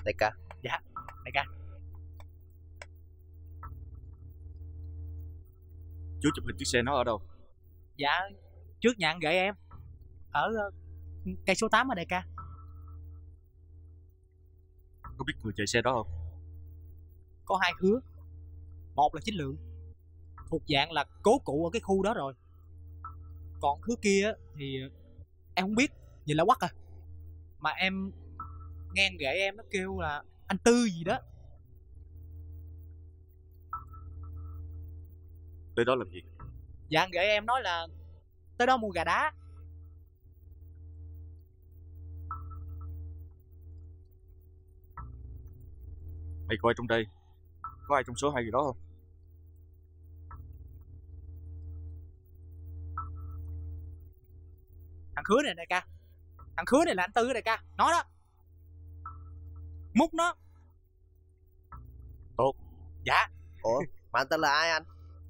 Đại ca. Dạ, đại ca. Chú chụp hình chiếc xe nó ở đâu? Dạ, trước nhà anh gửi em ở cây số 8 ở đại ca. Có biết người chạy xe đó không? Có hai khứa. Một là Chính Lượng, thuộc dạng là cố cụ ở cái khu đó rồi. Còn khứa kia thì em không biết, nhìn là quắc à. Mà em nghe anh ghệ em nó kêu là anh Tư gì đó. Tới đó làm gì? Dạ anh ghệ em nói là tới đó mua gà đá. Mày coi trong đây có ai trong số hai người đó không? Thằng khứa này đại ca. Thằng khứa này là anh Tư đại ca. Nó đó. Múc nó. Tốt. Dạ. Ủa mà anh tên là ai anh?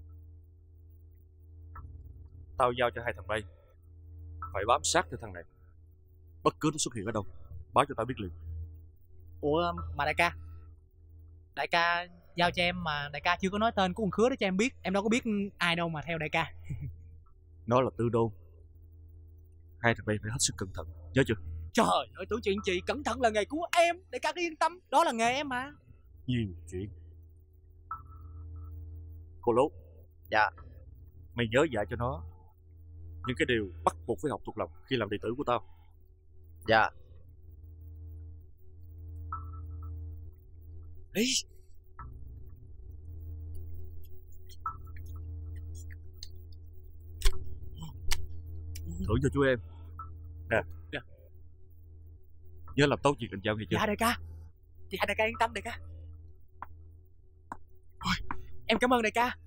Tao giao cho hai thằng bay phải bám sát theo thằng này. Bất cứ nó xuất hiện ở đâu báo cho tao biết liền. Ủa mà đại ca, đại ca giao cho em mà đại ca chưa có nói tên của con khứa đó cho em biết. Em đâu có biết ai đâu mà theo đại ca. Nó là Tư Đôn. Hai thằng bay phải hết sức cẩn thận, nhớ chưa? Trời ơi tưởng chuyện gì, cẩn thận là nghề của em. Đại ca cứ yên tâm, đó là nghề em mà. Nhiều chuyện. Cô Lốt. Dạ. Mày nhớ dạy cho nó những cái điều bắt buộc phải học thuộc lòng khi làm đệ tử của tao. Dạ. Đi. Thưởng cho chú em nè. Dạ. Nhớ làm tốt việc anh giao nghe chưa? Dạ đại ca. Dạ đại ca yên tâm đại ca. Ôi, em cảm ơn đại ca.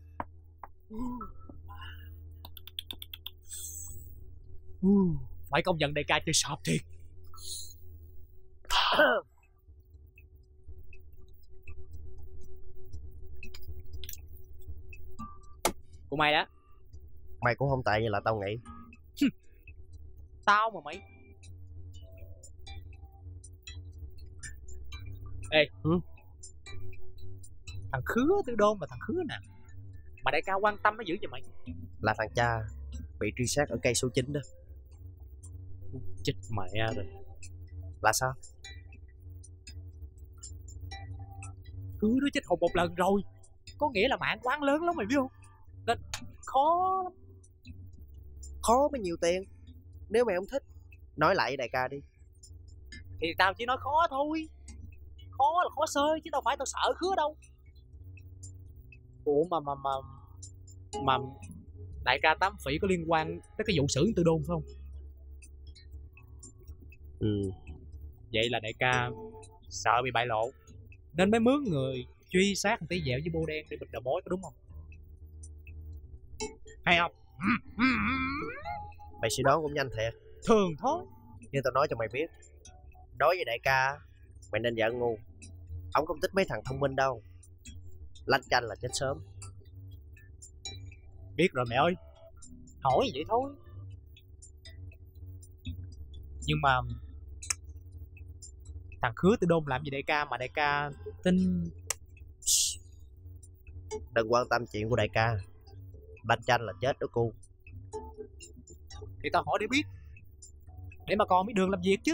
Phải công nhận đại ca chơi sọp thiệt. Của mày đó. Mày cũng không tệ như là tao nghĩ. Tao mà mày. Ê, thằng khứa Tư Đôn là thằng khứa nè mà đại ca quan tâm nó giữ cho mày? Là thằng cha bị truy sát ở cây số 9 đó. Chết mẹ rồi. Là sao? Khứa nó chết hụt một lần rồi. Có nghĩa là mạng quán lớn lắm mày biết không? Nên khó lắm. Khó mới nhiều tiền. Nếu mày không thích, nói lại với đại ca đi. Thì tao chỉ nói khó thôi. Khó là khó sơi chứ đâu phải tao sợ khứa đâu. Ủa mà đại ca Tám Phỉ có liên quan tới cái vụ xử Tư Đôn phải không? Vậy là đại ca sợ bị bại lộ nên mới mướn người truy sát tí dẹo với bô đen để bịt đầu mối, có đúng không? Hay không? Mày suy đoán cũng nhanh thiệt. Thường thôi. Nhưng tao nói cho mày biết, đối với đại ca mày nên giận ngu. Ông không thích mấy thằng thông minh đâu. Lanh chanh là chết sớm. Biết rồi mẹ ơi. Hỏi vậy thôi. Nhưng mà thằng khứa Tư Đôn làm gì đại ca mà đại ca tin? Đừng quan tâm chuyện của đại ca. Lanh chanh là chết đó cô. Thì tao hỏi để biết, để mà con biết đường làm việc chứ.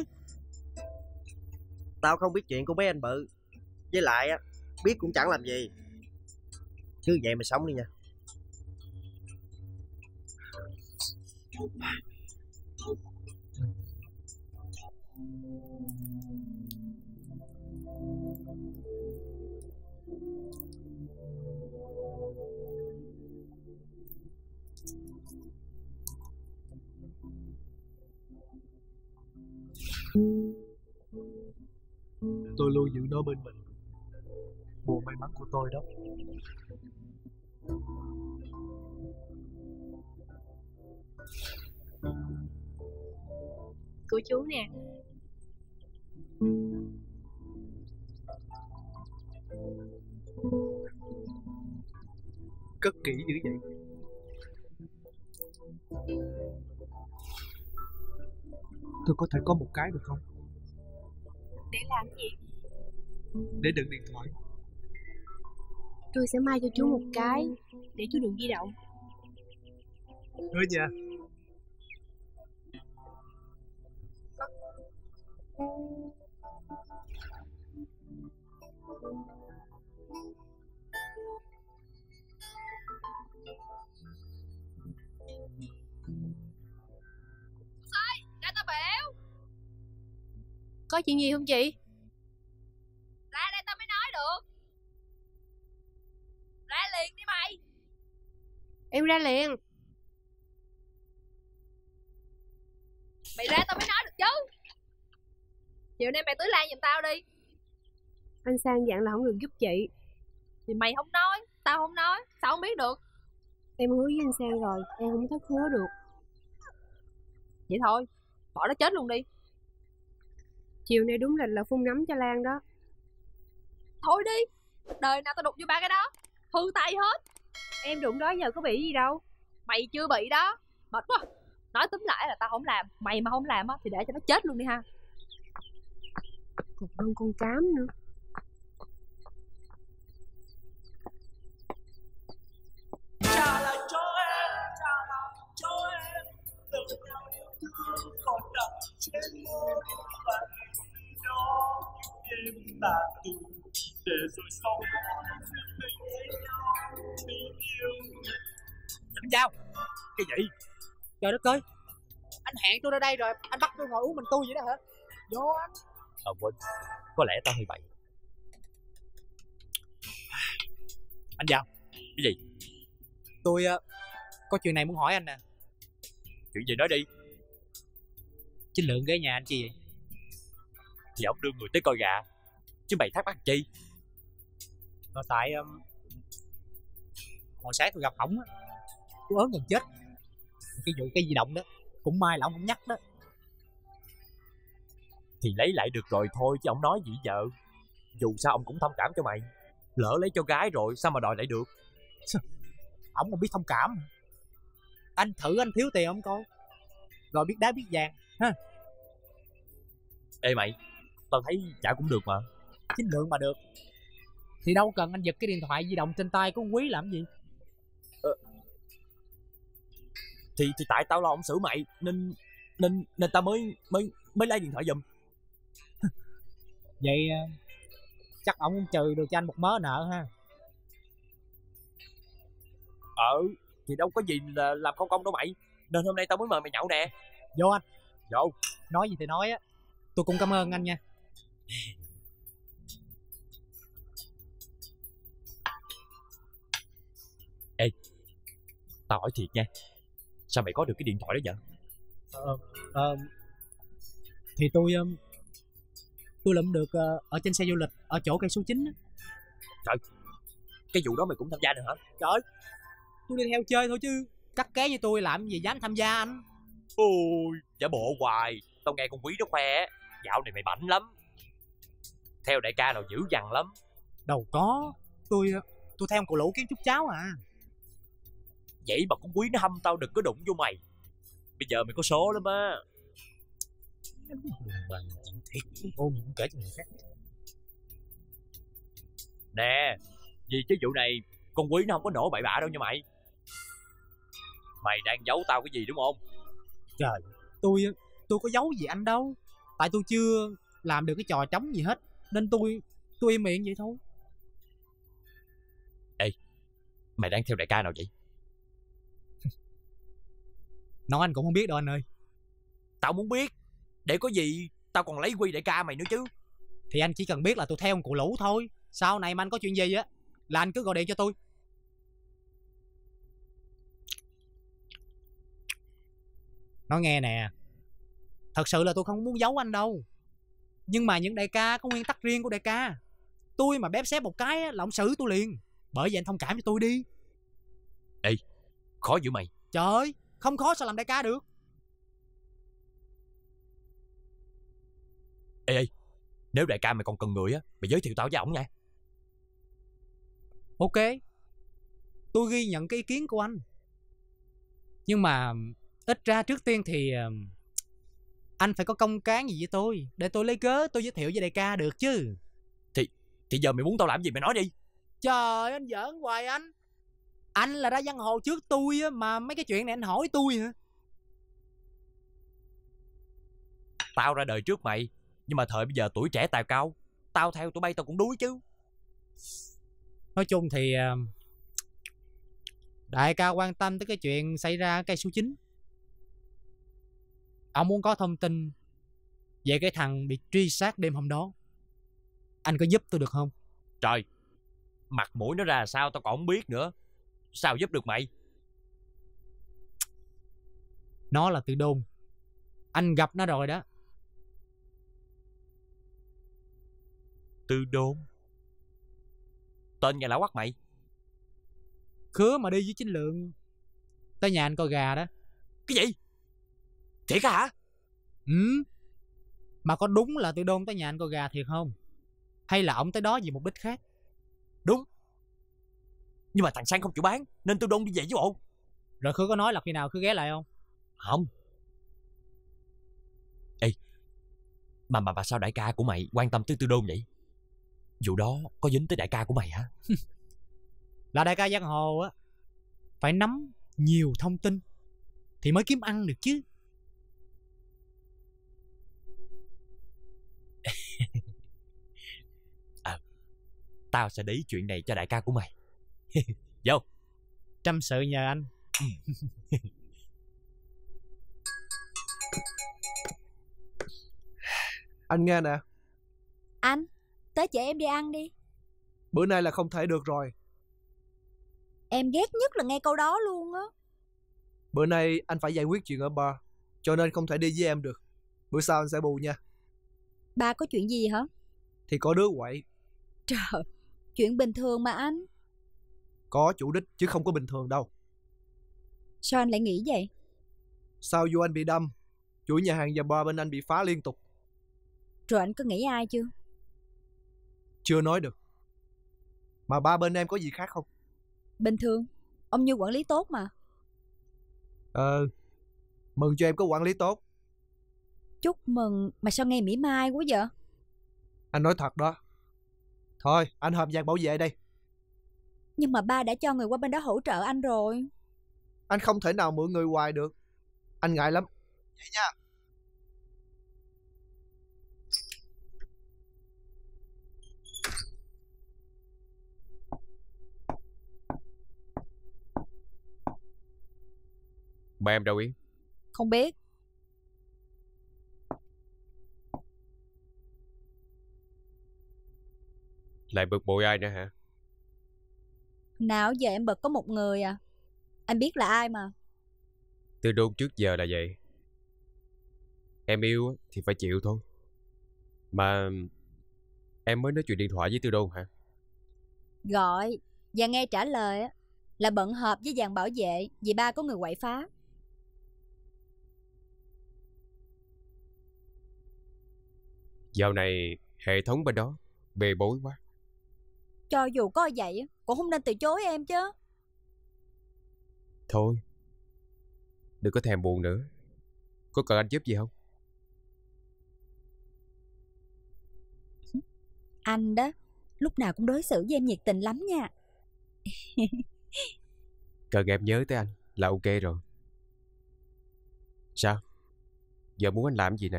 Tao không biết chuyện của mấy anh bự. Với lại á, biết cũng chẳng làm gì. Chứ vậy mà sống đi nha. Tôi luôn giữ nó bên mình. Buồn may mắn của tôi đó. Của chú nè. Cất kỹ dữ vậy. Tôi có thể có một cái được không? Để làm gì? để đựng điện thoại. Tôi sẽ mai cho chú một cái để chú đừng di động. Hứa nha. Ra tao biểu. Có chuyện gì không chị? Ra đây tao mới nói được. Ra liền đi mày. Em ra liền. Mày ra tao mới nói được chứ. Chiều nay mày tới lan giùm tao đi. Anh Sang dặn là không được giúp chị. Thì mày không nói, tao không nói, sao không biết được. Em hứa với anh Sang rồi, em không thất hứa được. Vậy thôi, bỏ nó chết luôn đi. Chiều nay đúng lịch là phun nấm cho Lan đó. Thôi đi, đời nào tao đụng vô ba cái đó, hư tay hết. Em đụng đó giờ có bị gì đâu. Mày chưa bị đó, mệt quá. Nói túm lại là tao không làm, mày mà không làm á thì để cho nó chết luôn đi ha. Còn hơn con cám nữa. trả lại cho em, trả lại cho em lời nào yêu thương còn đậm trên môi và đó những đêm tàn tù để rồi sau đó mình thấy nhau mình yêu. Anh Giao, cái gì? Trời đất ơi, anh hẹn tôi ra đây rồi, anh bắt tôi ngồi uống mình tôi vậy đó hả? Vô anh. Quên, có lẽ tao hơi bậy. Anh Giao. Cái gì? Tôi có chuyện này muốn hỏi anh nè. Chuyện gì nói đi. Chính Lượng ghé nhà anh chi vậy? Thì ông đưa người tới coi gà, chứ mày thắc mắc chi? Là tại hồi sáng tôi gặp ổng á, tôi ớn gần chết. Cái vụ cây di động đó, cũng may là ông không nhắc đó. Thì lấy lại được rồi thôi chứ ông nói gì giờ. Dù sao ông cũng thông cảm cho mày. Lỡ lấy cho gái rồi sao mà đòi lại được. Ổng còn biết thông cảm. Anh thử anh thiếu tiền ông coi, rồi biết đá biết vàng ha. Ê mày, tao thấy trả cũng được mà. Chính Lượng mà được thì đâu cần anh giật cái điện thoại di động trên tay của Quý làm gì. Thì tại tao lo ông xử mày nên tao mới lấy điện thoại giùm. Vậy chắc ổng cũng trừ được cho anh một mớ nợ ha. Thì đâu có gì là làm không công đâu mày. Nên hôm nay tao mới mời mày nhậu nè. Vô anh. Vô. Nói gì thì nói á, tôi cũng cảm ơn anh nha. Ê, tao hỏi thiệt nha, sao mày có được cái điện thoại đó vậy? Thì tôi lượm được ở trên xe du lịch ở chỗ cây số 9 á. Trời, cái vụ đó mày cũng tham gia được hả? Trời, tôi đi theo chơi thôi chứ cắt ké như tôi làm gì dám tham gia anh. Ôi, giả bộ hoài. Tao nghe con Quý nó khoe, dạo này mày bảnh lắm, theo đại ca nào dữ dằn lắm. Đâu có, tôi theo cậu Lũ kiếm chút cháo à. Vậy mà con Quý nó hâm tao đừng có đụng vô mày. Bây giờ mày có số lắm á. Thiệt, ôm cũng kể cho người khác. Nè, vì cái vụ này con Quý nó không có nổ bậy bạ đâu nha mày. Mày đang giấu tao cái gì đúng không? Trời, tôi có giấu gì anh đâu. Tại tôi chưa làm được cái trò trống gì hết nên tôi im miệng vậy thôi. Ê, mày đang theo đại ca nào vậy? Nói anh cũng không biết đâu anh ơi. Tao muốn biết, để có gì tao còn lấy quy đại ca mày nữa chứ. Thì anh chỉ cần biết là tôi theo ông cụ Lũ thôi. Sau này mà anh có chuyện gì á là anh cứ gọi điện cho tôi. Nói nghe nè, thật sự là tôi không muốn giấu anh đâu. Nhưng mà những đại ca có nguyên tắc riêng của đại ca. Tôi mà bép xép một cái á, là ông xử tôi liền. Bởi vậy anh thông cảm cho tôi đi. Ê, khó dữ mày. Trời ơi, không khó sao làm đại ca được. Ê, nếu đại ca mày còn cần người á, mày giới thiệu tao với ổng nha. Ok, tôi ghi nhận cái ý kiến của anh. Nhưng mà ít ra trước tiên thì anh phải có công cán gì với tôi, để tôi lấy cớ tôi giới thiệu với đại ca được chứ. Thì giờ mày muốn tao làm gì mày nói đi. Trời, anh giỡn hoài anh. Anh là ra giang hồ trước tôi á, mà mấy cái chuyện này anh hỏi tôi hả? Tao ra đời trước mày, nhưng mà thời bây giờ tuổi trẻ tài cao, tao theo tụi bay tao cũng đuối chứ. Nói chung thì đại ca quan tâm tới cái chuyện xảy ra ở cây số 9. Ông muốn có thông tin về cái thằng bị truy sát đêm hôm đó. Anh có giúp tôi được không? Trời, mặt mũi nó ra sao tao còn không biết nữa. Sao giúp được mày? Nó là Tư Đôn. Anh gặp nó rồi đó. Tư Đôn? Tên nhà lão quắc mày. Khứa mà đi với Chính Lượng tới nhà anh coi gà đó. Cái gì? Thiệt hả? Ừ. Mà có đúng là Tư Đôn tới nhà anh coi gà thiệt không? Hay là ổng tới đó vì mục đích khác? Đúng. Nhưng mà thằng Sang không chịu bán, nên Tư Đôn đi về với bộ. Rồi Khứa có nói là khi nào Khứa ghé lại không? Không. Ê, mà sao đại ca của mày quan tâm tới Tư Đôn vậy? Vụ đó có dính tới đại ca của mày hả? Là đại ca giang hồ á, phải nắm nhiều thông tin thì mới kiếm ăn được chứ. Tao sẽ để ý chuyện này cho đại ca của mày. Vô. Trăm sự nhờ anh. Anh nghe nè, Anh, tới chở em đi ăn đi. bữa nay là không thể được rồi. Em ghét nhất là nghe câu đó luôn á. Bữa nay anh phải giải quyết chuyện ở bar, cho nên không thể đi với em được. Bữa sau anh sẽ bù nha. Ba có chuyện gì hả? Thì có đứa quậy. Trời, chuyện bình thường mà anh. Có chủ đích chứ không có bình thường đâu. Sao anh lại nghĩ vậy? Sau vụ anh bị đâm, chuỗi nhà hàng và bar bên anh bị phá liên tục. Rồi anh có nghĩ ai chưa? Chưa nói được. Mà ba bên em có gì khác không? Bình thường, ông Như quản lý tốt mà. Mừng cho em có quản lý tốt. Chúc mừng, mà sao nghe mỉa mai quá vậy? Anh nói thật đó. Thôi, anh hợp dàn bảo vệ đây. Nhưng mà ba đã cho người qua bên đó hỗ trợ anh rồi. Anh không thể nào mượn người hoài được. Anh ngại lắm. Vậy nha. Ba em đâu Yến? Không biết. Lại bực bội ai nữa hả? Nào giờ em bật có một người à. Anh biết là ai mà. Tư Đôn trước giờ là vậy. Em yêu thì phải chịu thôi. Mà em mới nói chuyện điện thoại với Tư Đôn hả? Gọi và nghe trả lời á là bận họp với dàn bảo vệ vì ba có người quậy phá. Dạo này hệ thống bên đó bê bối quá. Cho dù có vậy á, cũng không nên từ chối em chứ. Thôi, đừng có thèm buồn nữa. Có cần anh giúp gì không? Anh đó, lúc nào cũng đối xử với em nhiệt tình lắm nha. Cần em nhớ tới anh là ok rồi. Sao? Giờ muốn anh làm gì nè?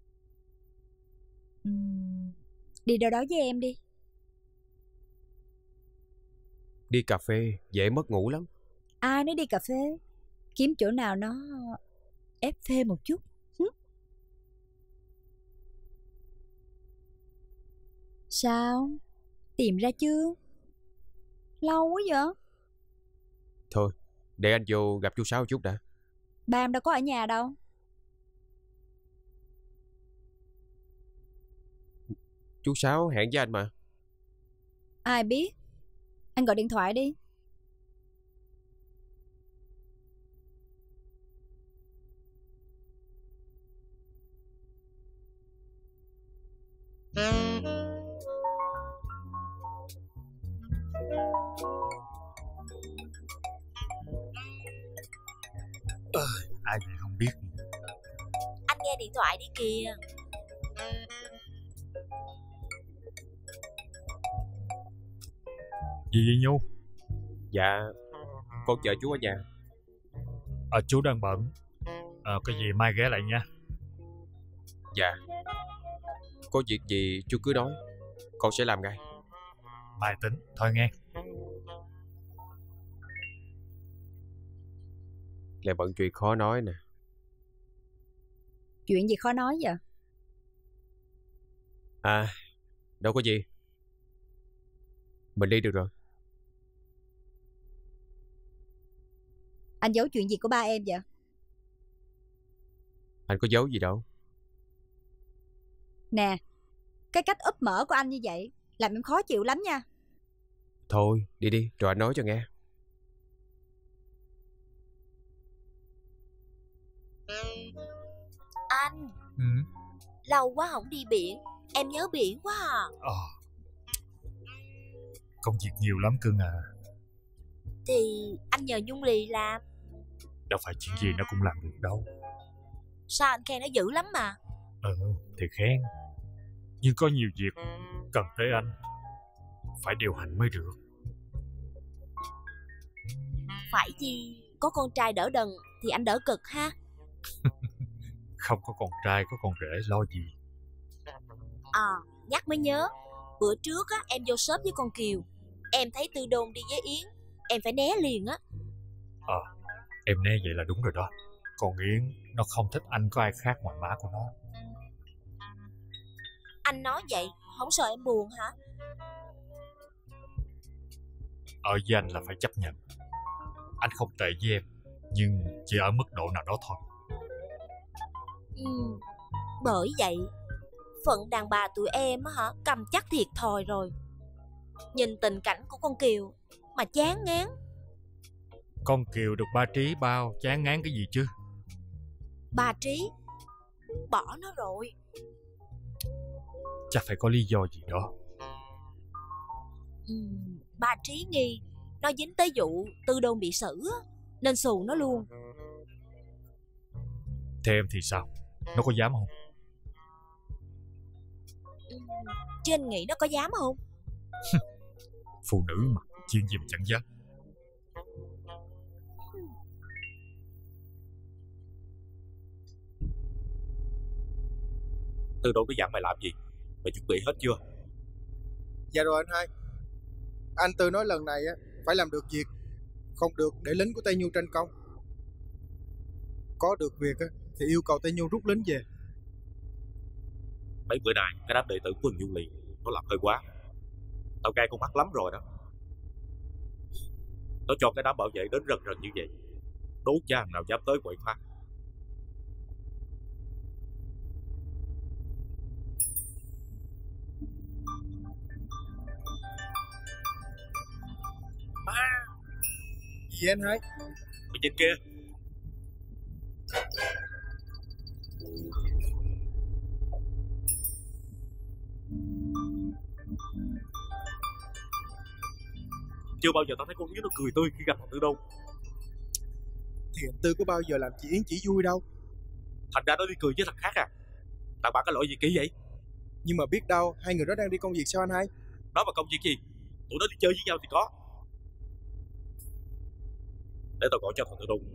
Đi đâu đó với em đi. Đi cà phê dễ mất ngủ lắm. Ai nói đi cà phê? Kiếm chỗ nào nó ép phê một chút. Sao? Tìm ra chưa? Lâu quá vậy? Thôi, để anh vô gặp chú Sáu một chút đã. Ba em đâu có ở nhà đâu. Chú Sáu hẹn với anh mà. Ai biết. Anh gọi điện thoại đi. Ai lại không biết. Anh nghe điện thoại đi kìa. Gì vậy Nhu? Dạ, con chờ chú ở nhà. Chú đang bận. Cái gì mai ghé lại nha. Dạ. Có việc gì chú cứ nói, con sẽ làm ngay. Mai tính, thôi nghe. Lại bận chuyện khó nói nè. Chuyện gì khó nói vậy? À, đâu có gì. Mình đi được rồi. Anh giấu chuyện gì của ba em vậy? Anh có giấu gì đâu. Nè, cái cách úp mở của anh như vậy làm em khó chịu lắm nha. Thôi, đi đi, rồi anh nói cho nghe. Anh, lâu quá không đi biển. Em nhớ biển quá à. Công việc nhiều lắm cưng à. Thì anh nhờ Nhung Lì làm. Đâu phải chuyện gì nó cũng làm được đâu. Sao anh khen nó dữ lắm mà. Thì khen. Nhưng có nhiều việc cần tới anh phải điều hành mới được. Phải chi có con trai đỡ đần thì anh đỡ cực ha. Không có con trai có con rể lo gì. Nhắc mới nhớ. Bữa trước á, em vô shop với con Kiều. Em thấy Tư Đôn đi với Yến. Em phải né liền á. Em né vậy là đúng rồi đó. Còn Yến nó không thích anh có ai khác ngoài má của nó. Anh nói vậy không sợ em buồn hả? Ở với anh là phải chấp nhận. Anh không tệ với em, nhưng chỉ ở mức độ nào đó thôi. Bởi vậy phận đàn bà tụi em á hả, cầm chắc thiệt thòi rồi. Nhìn tình cảnh của con Kiều mà chán ngán. Con Kiều được ba Trí bao, chán ngán cái gì chứ? Bà Trí bỏ nó rồi. Chắc phải có lý do gì đó. Bà Trí nghi nó dính tới vụ Tư Đôn bị xử á, nên xù nó luôn. Thế em thì sao? Nó có dám không? Chứ anh nghĩ nó có dám không? Phụ nữ mà, chuyện gì mà chẳng dám. Tư Đôn có dặn mày làm gì? Mày chuẩn bị hết chưa? Dạ rồi anh hai. Anh Tư nói lần này á phải làm được việc, không được để lính của Tây Nhu tranh công. Có được việc á thì yêu cầu Tây Nhu rút lính về. Mấy bữa nay cái đám đệ tử của Nhung Lì nó làm hơi quá. Tao gai con mắt lắm rồi đó. Nó cho cái đám bảo vệ đến rần rần như vậy, đốt cha nào dám tới quậy phá. Gì anh hai? Mày nhìn kia. Chưa bao giờ tao thấy con Yến nó cười tươi khi gặp thằng Tư Đôn. Thì anh Tư có bao giờ làm chị Yến chỉ vui đâu. Thành ra nó đi cười với thằng khác à? Thằng bạn cái loại gì kỳ vậy? Nhưng mà biết đâu hai người đó đang đi công việc sao anh hai? Đó mà công việc gì? Tụi nó đi chơi với nhau thì có. Để tao gọi cho thằng Tư Đôn.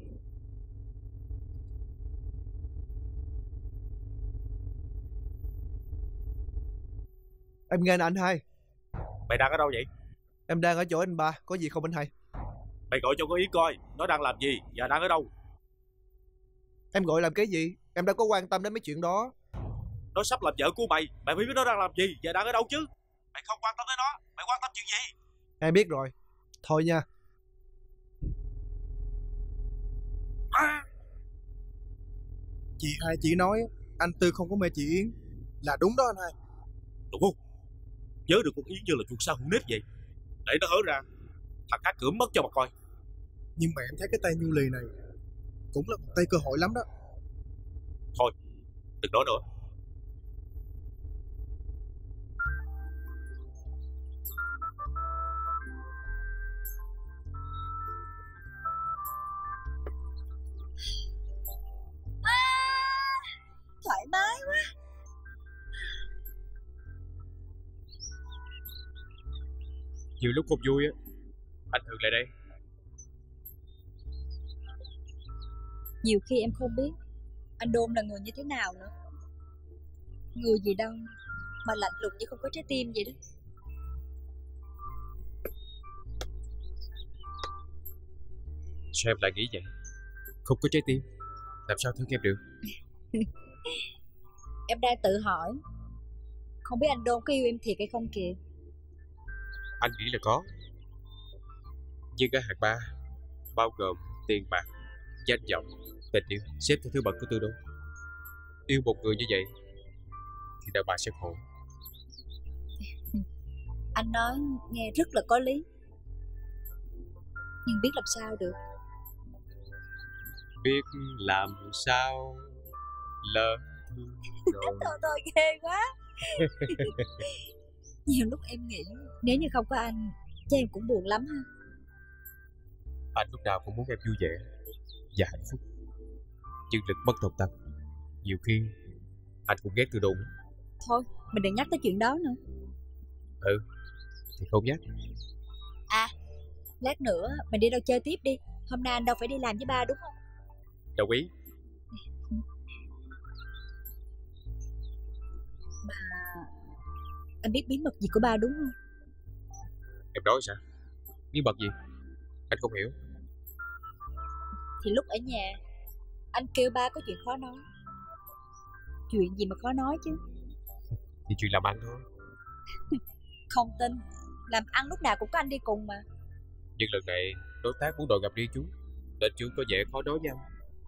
Em nghe nè anh hai. Mày đang ở đâu vậy? Em đang ở chỗ anh ba, có gì không anh hai? Mày gọi cho con Yến coi nó đang làm gì và đang ở đâu. Em gọi làm cái gì? Em đâu có quan tâm đến mấy chuyện đó. Nó sắp làm vợ của mày, mày phải biết nó đang làm gì và đang ở đâu chứ. Mày không quan tâm tới nó, mày quan tâm chuyện gì? Em biết rồi. Thôi nha. Chị hai chỉ nói anh Tư không có mê chị Yến là đúng đó anh hai. Đúng không? Nhớ được con Yến như là chuột sa hữu nếp vậy. Để nó hở ra, thằng khác cưỡng mất cho mà coi. Nhưng mà em thấy cái tay Nhu Lì này cũng là một tay cơ hội lắm đó. Thôi, đừng nói nữa. Thoải mái quá. Nhiều lúc không vui á Anh Thường lại đây. Nhiều khi em không biết anh Đôn là người như thế nào nữa. Người gì đâu mà lạnh lùng như không có trái tim vậy đó. Sao em lại nghĩ vậy? Không có trái tim làm sao thương em được? Em đang tự hỏi, không biết anh Đôn có yêu em thiệt hay không kìa. Anh nghĩ là có. Nhưng ở hạng 3 bao gồm tiền bạc, danh vọng, tình yêu xếp theo thứ bậc của Tư Đô. Yêu một người như vậy thì đàn bà sẽ khổ. Anh nói nghe rất là có lý, nhưng biết làm sao được. Biết làm sao lỡ thương rồi. Thôi ghê quá. Nhiều lúc em nghĩ nếu như không có anh chắc em cũng buồn lắm ha. Anh lúc nào cũng muốn em vui vẻ và hạnh phúc, nhưng lực bất tòng tâm. Nhiều khi anh cũng ghét Tư Đô. Thôi mình đừng nhắc tới chuyện đó nữa. Ừ thì không nhắc. À, lát nữa mình đi đâu chơi tiếp đi. Hôm nay anh đâu phải đi làm với ba đúng không? Đồng ý. Mà anh biết bí mật gì của ba đúng không? Em nói sao? Bí mật gì? Anh không hiểu. Thì lúc ở nhà anh kêu ba có chuyện khó nói. Chuyện gì mà khó nói chứ? Thì chuyện làm ăn thôi. Không tin, làm ăn lúc nào cũng có anh đi cùng mà. Nhưng lần này đối tác muốn đội gặp riêng chú, nên chú có vẻ khó nói nhau.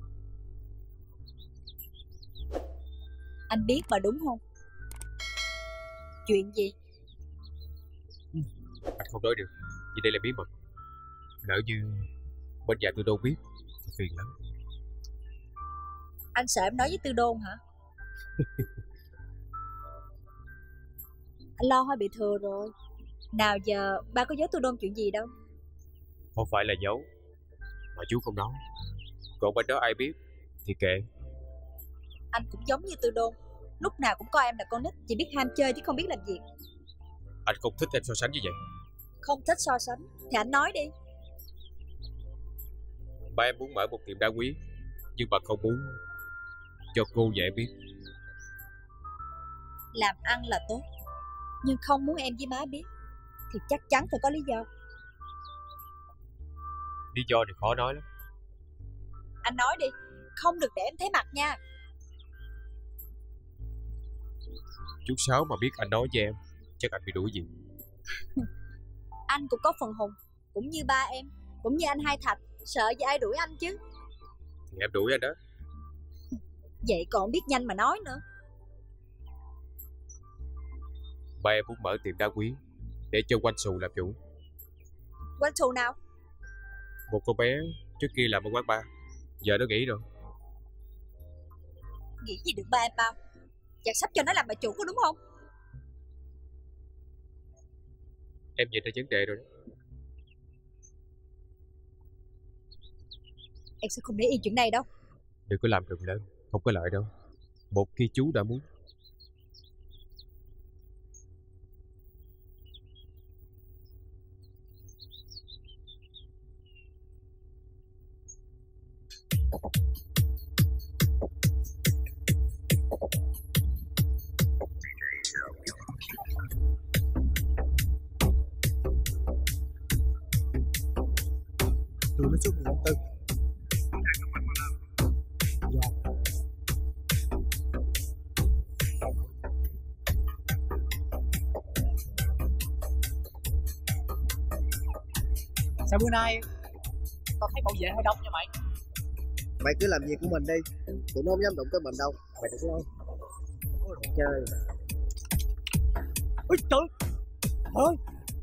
Anh biết mà đúng không? Chuyện gì? Anh không nói được, vì đây là bí mật. Lỡ như bên nhà Tư Đô biết thì phiền lắm. Anh sợ em nói với Tư Đôn hả? Anh lo hơi bị thừa rồi. Nào giờ ba có giấu Tư Đôn chuyện gì đâu. Không phải là giấu, mà chú không nói. Còn bên đó ai biết thì kệ. Anh cũng giống như Tư Đôn, lúc nào cũng coi em là con nít, chỉ biết ham chơi chứ không biết làm việc. Anh không thích em so sánh như vậy. Không thích so sánh thì anh nói đi. Ba em muốn mở một tiệm đá quý, nhưng mà không muốn cho cô dễ biết. Làm ăn là tốt, nhưng không muốn em với má biết thì chắc chắn phải có lý do. Lý do thì khó nói lắm. Anh nói đi, không được để em thấy mặt nha. Chú Sáu mà biết anh nói với em, chắc anh bị đuổi gì. Anh cũng có phần hùng, cũng như ba em, cũng như anh Hai Thạch. Sợ gì ai đuổi anh chứ. Thì em đuổi anh đó. Vậy còn biết nhanh mà nói nữa. Ba em muốn mở tiệm đá quý để cho Quanh Xù làm chủ. Quanh Xù nào? Một cô bé trước kia làm ở quán bar, giờ nó nghỉ rồi. Nghĩ gì được ba em bao. Chắc sắp cho nó làm bà chủ có đúng không? Em nhìn ra vấn đề rồi đó. Em sẽ không để yên chuyện này đâu. Đừng có làm rùng lên, không có lợi đâu. Một khi chú đã muốn. Tôi mới xuất hiện anh Tư. Sao bữa nay tao thấy bảo vệ hơi đông nha mày? Mày cứ làm việc của mình đi, tụi nó không dám đụng tới mình đâu. Mày đừng lo. Chơi. Ôi trời ơi,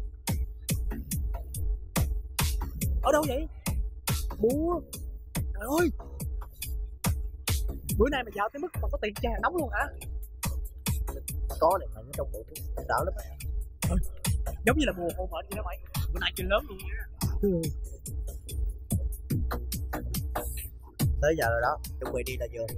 ở đâu vậy? Búa. Trời ơi, bữa nay mày giàu tới mức mà có tiền chơi hàng nóng luôn hả? Có này mày ở trong bộ đỡ lắm. Giống như là mùa hôn mệt vậy đó mày. Bữa nay chơi lớn luôn nha. Tới giờ rồi đó, chuẩn bị đi là vừa.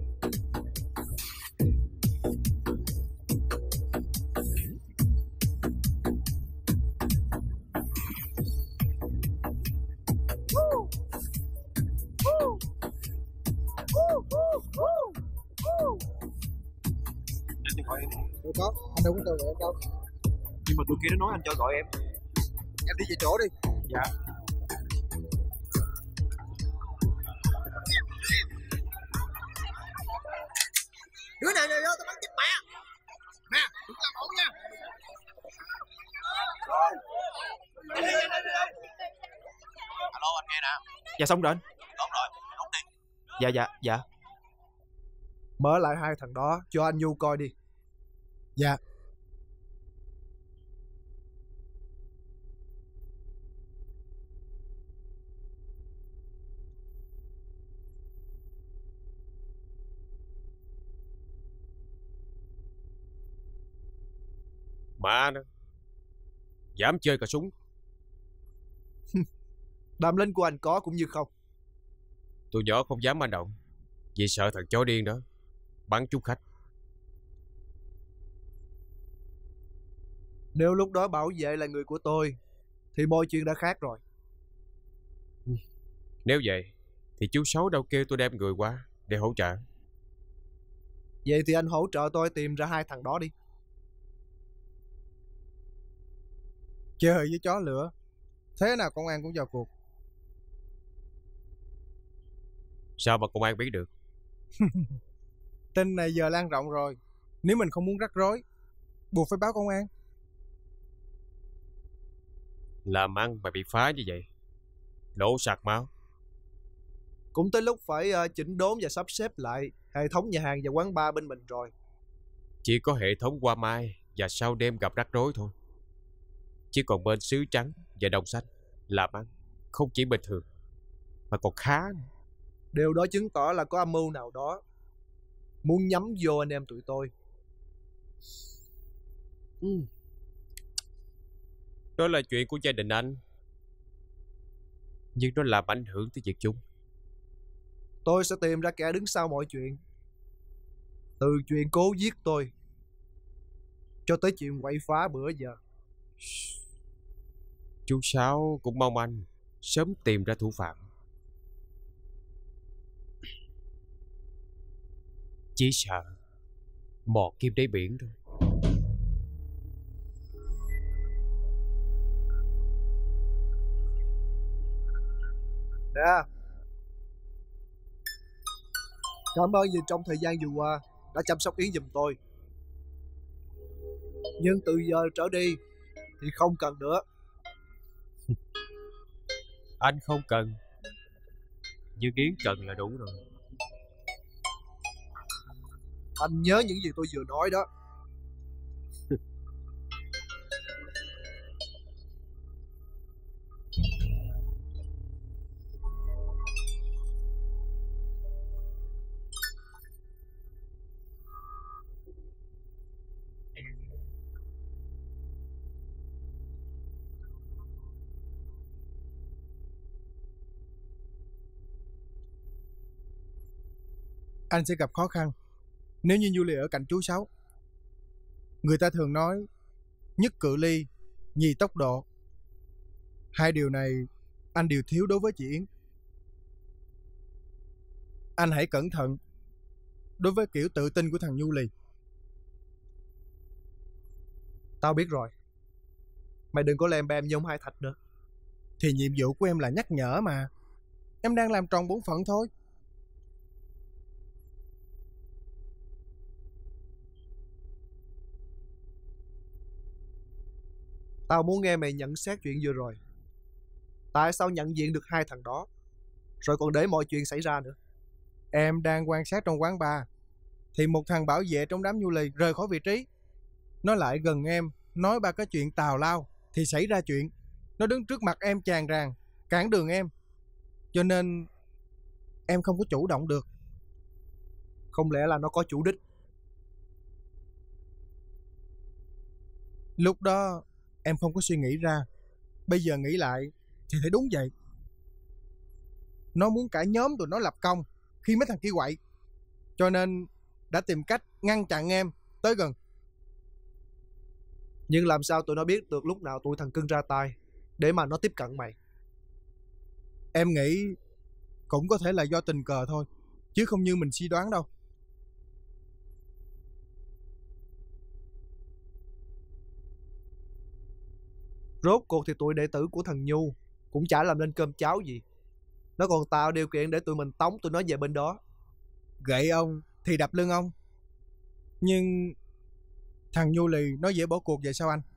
có, anh đâu có kêu gọi em đâu. Nhưng mà tụi kia nó nói anh cho gọi em. Em đi về chỗ đi. Dạ. Đứa nào vô tao bắn chết mẹ. Nè, đừng làm ổn nha. Alo, anh nghe nè. Dạ xong rồi anh. Tốt rồi, rút đi. Dạ. Mở lại hai thằng đó cho anh Nhu coi đi. Dạ. Mà nó dám chơi cà súng. Đam lính của anh có cũng như không. Tụi nhỏ không dám manh động vì sợ thằng chó điên đó bắn trúng khách. Nếu lúc đó bảo vệ là người của tôi thì mọi chuyện đã khác rồi. Nếu vậy thì chú Sáu đâu kêu tôi đem người qua để hỗ trợ. Vậy thì anh hỗ trợ tôi tìm ra hai thằng đó đi. Chơi với chó lửa, thế nào công an cũng vào cuộc. Sao mà công an biết được? Tin này giờ lan rộng rồi. Nếu mình không muốn rắc rối, buộc phải báo công an. Làm ăn mà bị phá như vậy, đổ sặc máu. Cũng tới lúc phải chỉnh đốn và sắp xếp lại hệ thống nhà hàng và quán bar bên mình rồi. Chỉ có hệ thống qua mai và sau đêm gặp rắc rối thôi. Chứ còn bên xứ trắng và đồng xanh làm ăn không chỉ bình thường mà còn khá nữa. Điều đó chứng tỏ là có âm mưu nào đó muốn nhắm vô anh em tụi tôi. Đó là chuyện của gia đình anh, nhưng nó làm ảnh hưởng tới việc chung. Tôi sẽ tìm ra kẻ đứng sau mọi chuyện, từ chuyện cố giết tôi cho tới chuyện quậy phá bữa giờ. Chú Sáu cũng mong anh sớm tìm ra thủ phạm. Chỉ sợ mò kim đáy biển thôi. Nè, cảm ơn vì trong thời gian vừa qua đã chăm sóc Yến giùm tôi. Nhưng từ giờ trở đi thì không cần nữa. Anh không cần, nhưng Yến cần là đủ rồi. Anh nhớ những gì tôi vừa nói đó. Anh sẽ gặp khó khăn nếu như Julie ở cạnh chú Sáu. Người ta thường nói nhất cự ly, nhì tốc độ. Hai điều này anh đều thiếu đối với chị Yến. Anh hãy cẩn thận đối với kiểu tự tin của thằng Julie. Tao biết rồi. Mày đừng có lem bem như ông Hai Thạch nữa. Thì nhiệm vụ của em là nhắc nhở mà. Em đang làm tròn bổn phận thôi. Tao muốn nghe mày nhận xét chuyện vừa rồi. Tại sao nhận diện được hai thằng đó rồi còn để mọi chuyện xảy ra nữa? Em đang quan sát trong quán bar thì một thằng bảo vệ trong đám Julie rời khỏi vị trí. Nó lại gần em, nói ba cái chuyện tào lao thì xảy ra chuyện. Nó đứng trước mặt em tràn tràn, cản đường em. Cho nên em không có chủ động được. Không lẽ là nó có chủ đích? Lúc đó em không có suy nghĩ ra. Bây giờ nghĩ lại thì thấy đúng vậy. Nó muốn cả nhóm tụi nó lập công khi mấy thằng kia quậy, cho nên đã tìm cách ngăn chặn em tới gần. Nhưng làm sao tụi nó biết được lúc nào tụi thằng cưng ra tay để mà nó tiếp cận mày? Em nghĩ cũng có thể là do tình cờ thôi, chứ không như mình suy đoán đâu. Rốt cuộc thì tụi đệ tử của thằng Nhu cũng chả làm nên cơm cháo gì. Nó còn tạo điều kiện để tụi mình tống tụi nó về bên đó. Gậy ông thì đập lưng ông. Nhưng thằng Nhu lì nó dễ bỏ cuộc vậy sao anh?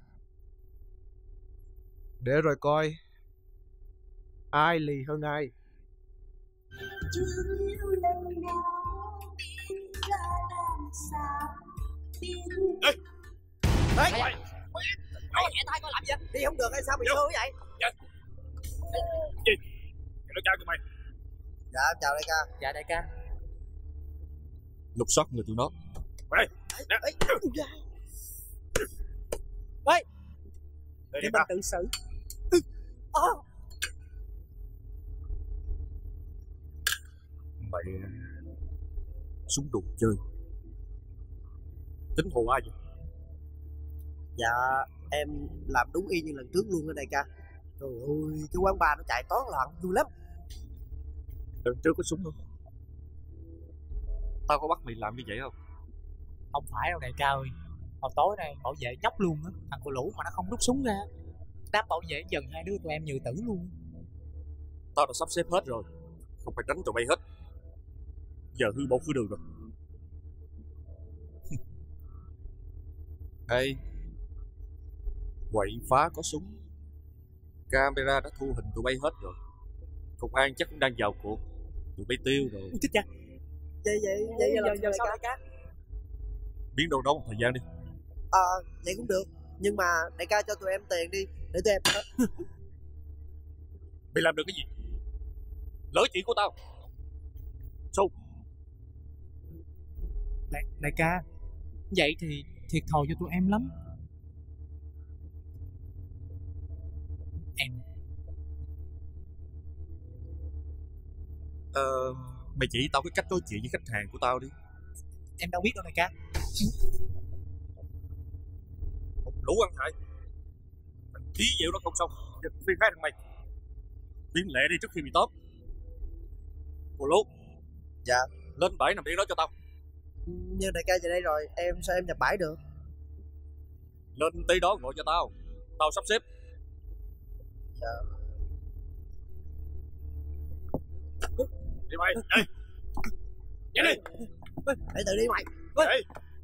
Để rồi coi ai lì hơn ai. Ê! Nhẹ tay coi làm gì? Đi không được hay sao bị thương vậy? Gì? Đại ca kìa mày. Dạ chào đại ca. Dạ đại ca. Lục soát người tụi nó. Đây. Để mình tự xử. Mày súng đồ chơi. Tính hồ ai vậy? Dạ em làm đúng y như lần trước luôn đó đại ca. Trời ơi, cái quán bar nó chạy toán loạn vui lắm. Lần trước có súng không? Tao có bắt mày làm như vậy không? Không phải đâu đại ca ơi. Hồi tối nay bảo vệ nhóc luôn á. Thằng cô lũ mà nó không rút súng ra, đám bảo vệ dần hai đứa tụi em như tử luôn. Tao đã sắp xếp hết rồi, không phải đánh tụi bay hết. Giờ hư bộ khứ đường rồi. Ê, quậy phá có súng, camera đã thu hình tụi bay hết rồi. Công an chắc cũng đang vào cuộc, tụi bay tiêu rồi. Chết cha. Vậy là sao đại ca? Biến đâu đó một thời gian đi. Vậy cũng được. Nhưng mà đại ca cho tụi em tiền đi, để tụi em Mày làm được cái gì? Lỡ chuyện của tao. Sao? Đại ca, vậy thì thiệt thòi cho tụi em lắm. Em Mày chỉ tao cái cách nói chuyện với khách hàng của tao đi. em đâu biết đâu đại ca. Một lũ ăn hại. Thằng khí dịu đó không xong, phiên khai thằng mày. Biến lệ đi trước khi bị tóm. Cô lú. Dạ. Lên bãi nằm yên đó cho tao. Nhưng đại ca về đây rồi, em sao em nhập bãi được? Lên tí đó gọi cho tao, tao sắp xếp. Dạ. Đi mày, đi. Chạy đi. Để tự đi mày. Đi.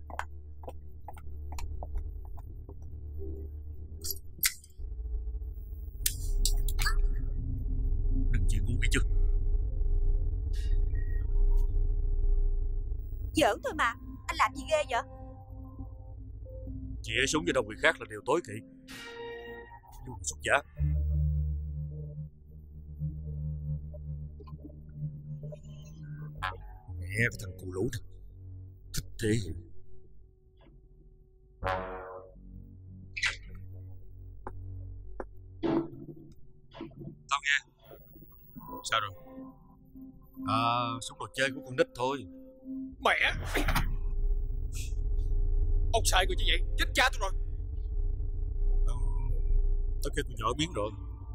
Đừng chịu ngu nghe chưa? Giỡn thôi mà. Anh làm gì ghê vậy? Chĩa súng vào đầu người khác là điều tối kỵ. Dù là súng giả. Mẹ cái thằng cụ lũ này thích thể hiện. Tao nghe. Sao rồi? Súng đồ chơi của con nít thôi. Mẹ! Ông sai người như vậy, chết cha tôi rồi. Tao kêu tụi nhỏ biến rồi.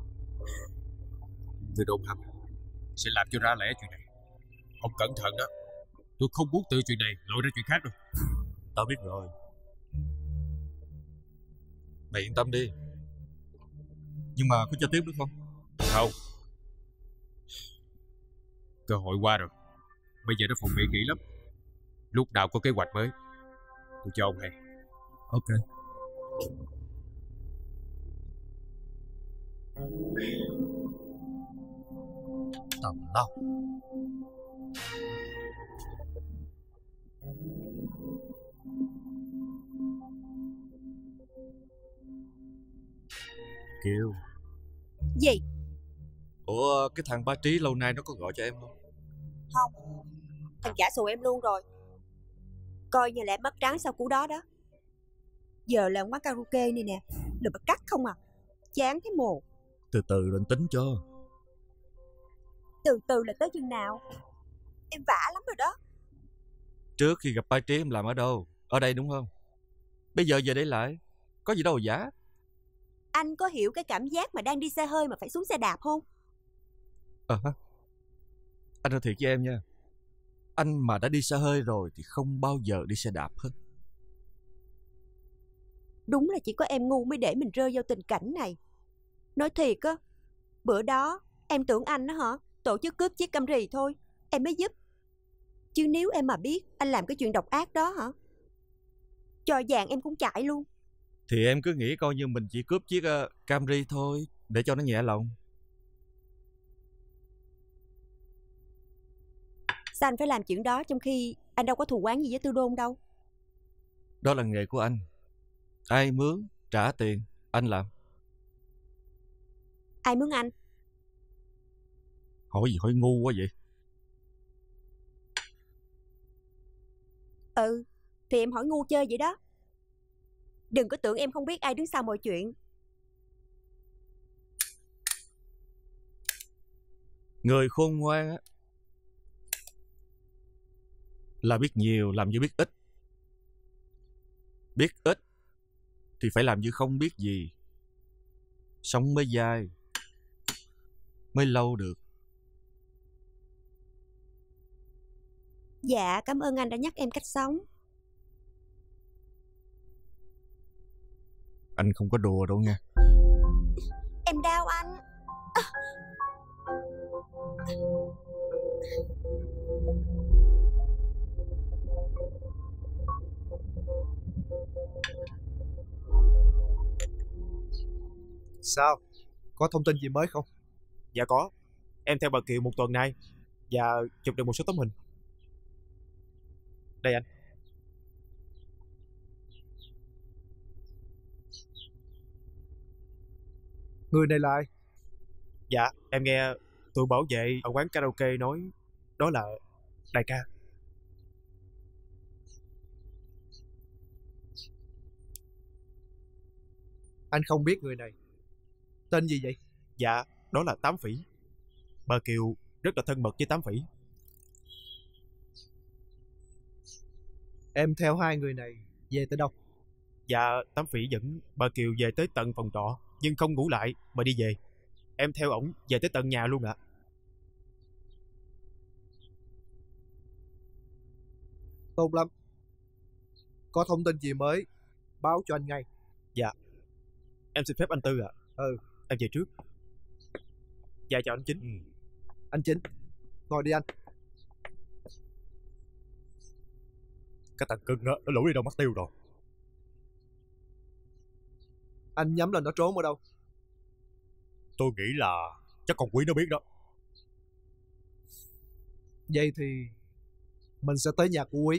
Tôi đồn hầm sẽ làm cho ra lẽ chuyện này. Ông cẩn thận đó. Tôi không muốn từ chuyện này lội ra chuyện khác đâu. Tao biết rồi. Mày yên tâm đi. Nhưng mà có cho tiếp nữa không? Không. Cơ hội qua rồi. Bây giờ nó phòng bị kỹ lắm. Lúc nào có kế hoạch mới tôi cho ông hay. Ok. Tầm lao. Kiều. Gì? Ủa cái thằng Ba Trí lâu nay nó có gọi cho em không? Không. Thằng trả xù em luôn rồi. Coi như là em mất trắng sau cú đó đó. Giờ là quán karaoke này nè, đừng mà cắt không à. Chán thế mồ. Từ từ định tính cho. Từ từ là tới chừng nào? Em vả lắm rồi đó. Trước khi gặp Ba Trí em làm ở đâu? Ở đây đúng không? Bây giờ về đây lại, có gì đâu giả. Anh có hiểu cái cảm giác mà đang đi xe hơi mà phải xuống xe đạp không? Anh nói thiệt với em nha. Anh mà đã đi xe hơi rồi thì không bao giờ đi xe đạp hết. Đúng là chỉ có em ngu mới để mình rơi vào tình cảnh này. Nói thiệt á, bữa đó em tưởng anh á hả tổ chức cướp chiếc Camry thôi, em mới giúp. Chứ nếu em mà biết anh làm cái chuyện độc ác đó hả, cho vàng em cũng chạy luôn. Thì em cứ nghĩ coi như mình chỉ cướp chiếc Camry thôi, để cho nó nhẹ lòng. Sao anh phải làm chuyện đó trong khi anh đâu có thù oán gì với Tư Đôn đâu? Đó là nghề của anh. Ai mướn trả tiền anh làm. Ai mướn anh? Hỏi gì hỏi ngu quá vậy? Ừ, thì em hỏi ngu chơi vậy đó. Đừng có tưởng em không biết ai đứng sau mọi chuyện. Người khôn ngoan á là biết nhiều làm như biết ít. Biết ít thì phải làm như không biết gì. Sống mới dài, mới lâu được. Dạ, cảm ơn anh đã nhắc em cách sống. Anh không có đùa đâu nha. Em đau anh. Sao? Có thông tin gì mới không? Dạ có. Em theo bà Kiều một tuần nay và chụp được một số tấm hình. Đây anh. Người này là ai? Dạ, em nghe tụi bảo vệ ở quán karaoke nói đó là đại ca. Anh không biết người này. Tên gì vậy? Dạ, đó là Tám Phỉ. Bà Kiều rất là thân mật với Tám Phỉ. Em theo hai người này về tới đâu? Dạ, Tám Phỉ dẫn bà Kiều về tới tận phòng trọ, nhưng không ngủ lại mà đi về. Em theo ổng về tới tận nhà luôn ạ. Tốt lắm. Có thông tin gì mới báo cho anh ngay. Dạ. Em xin phép anh Tư ạ. Em về trước. Dạ chào anh Chính. Anh Chính, ngồi đi anh. Cái thằng cưng á, nó lủi đi đâu mất tiêu rồi. Anh nhắm là nó trốn ở đâu? Tôi nghĩ là chắc con Quý nó biết đó. Vậy thì mình sẽ tới nhà của Quý.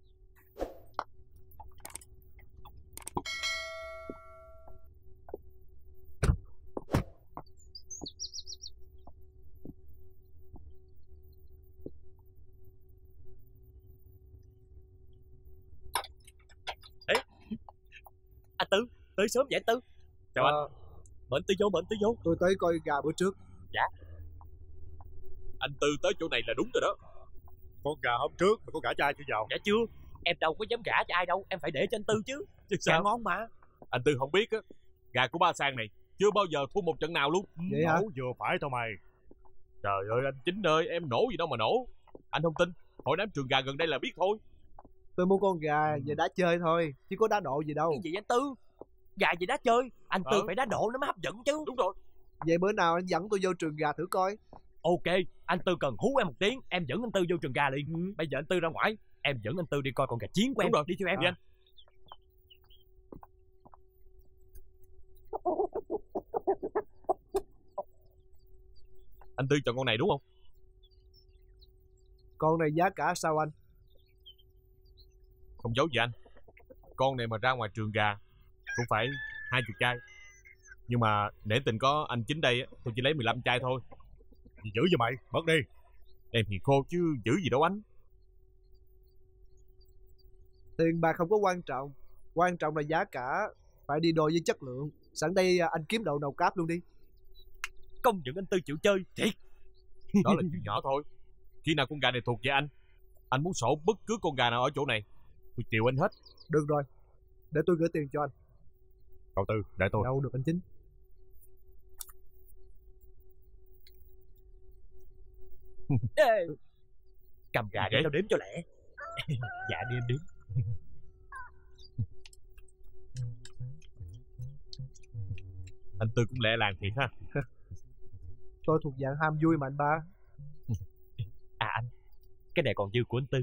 Anh Tư, tới sớm vậy anh Tư. Chào anh. Mời anh Tư vô, mời anh Tư vô. Tôi tới coi gà bữa trước. Dạ. Anh Tư tới chỗ này là đúng rồi đó. Con gà hôm trước mà có gả cho ai chưa vào? Dạ chưa. Em đâu có dám gả cho ai đâu. Em phải để cho anh Tư chứ. Gà ngon mà. Anh Tư không biết á, gà của ba Sang này chưa bao giờ thua một trận nào luôn. Vậy hả? Nổ vừa phải thôi mày. Trời ơi anh Chính ơi, em nổ gì đâu mà nổ. Anh không tin, hỏi đám trường gà gần đây là biết thôi. Tôi mua con gà về đá chơi thôi, chứ có đá độ gì đâu. Cái gì anh Tư? Gà gì đá chơi? Anh Tư phải đá độ nó mới hấp dẫn chứ. Đúng rồi. Vậy bữa nào anh dẫn tôi vô trường gà thử coi. Ok, anh Tư cần hú em một tiếng, em dẫn anh Tư vô trường gà liền. Bây giờ anh Tư ra ngoài, em dẫn anh Tư đi coi con gà chiến của em. Đúng rồi. Đi theo em đi anh. Anh Tư chọn con này đúng không? Con này giá cả sao anh? Không giấu gì anh, con này mà ra ngoài trường gà cũng phải 20 chai. Nhưng mà để tình có anh Chính đây tôi chỉ lấy 15 chai thôi. Gì dữ vậy mày, bớt đi. Em hiền khô chứ dữ gì đâu anh. Tiền bạc không có quan trọng, quan trọng là giá cả phải đi đôi với chất lượng. Sẵn đây anh kiếm đậu nầu cáp luôn đi. Công nhận anh Tư chịu chơi thiệt. Đó là chuyện nhỏ thôi. Khi nào con gà này thuộc về anh muốn sổ bất cứ con gà nào ở chỗ này, tôi chịu anh hết. Được rồi, để tôi gửi tiền cho anh. Cậu Tư, để tôi. Đâu được anh Chính. Ê, cầm gà để tao đếm cho lẹ. Dạ đi em đếm. Anh Tư cũng lẹ làng thiệt ha. Tôi thuộc dạng ham vui mà anh ba. À anh, cái này còn dư của anh Tư.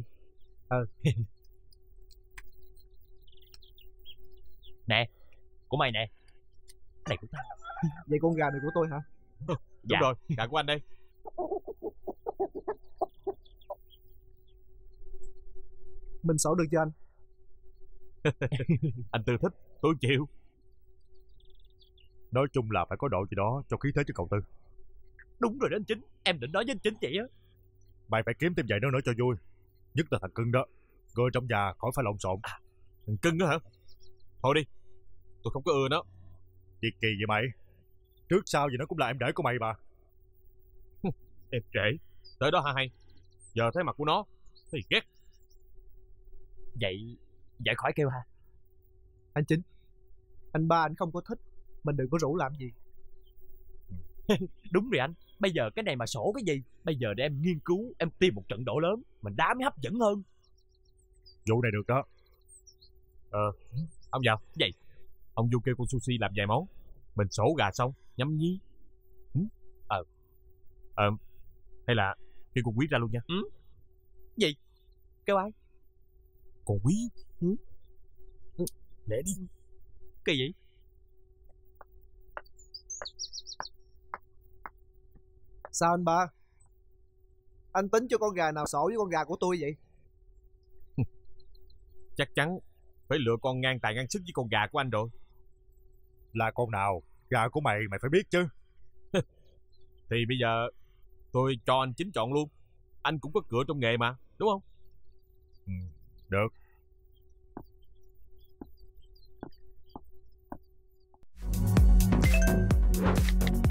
Nè, của mày nè. Cái này của tao. Vậy con gà này của tôi hả? Đúng rồi, gà của anh đây. Mình sổ được cho anh. Anh Tư thích, tôi chịu. Nói chung là phải có độ gì đó cho khí thế cho cậu Tư. Đúng rồi đó anh Chính, em định nói với anh Chính vậy á. Mày phải kiếm thêm vài đứa nữa cho vui. Nhất là thằng Cưng đó. Người trong nhà khỏi phải lộn xộn. Thằng Cưng đó hả? Thôi đi, tôi không có ưa nó. Gì kỳ vậy mày? Trước sau gì nó cũng là em rể của mày mà. Em trễ, tới đó hả hay. Giờ thấy mặt của nó thì ghét. Vậy khỏi kêu ha. Anh Chính, anh ba anh không có thích, mình đừng có rủ làm gì. Đúng rồi anh, bây giờ cái này mà sổ cái gì. Bây giờ để em nghiên cứu, em tìm một trận độ lớn, mình đá mới hấp dẫn hơn. Vụ này được đó. Ông giàu vậy, ông vô kêu con sushi làm vài món, mình sổ gà xong nhắm nhí. Hay là kêu con Quý ra luôn nha. Gì? Kêu ai? Con Quý. Để đi. Cái gì? Sao anh ba? Anh tính cho con gà nào sổ với con gà của tôi vậy? Chắc chắn phải lựa con ngang tài ngang sức với con gà của anh rồi. Là con nào? Gà của mày phải biết chứ. Thì bây giờ tôi cho anh Chính chọn luôn. Anh cũng có cửa trong nghề mà, đúng không? Được.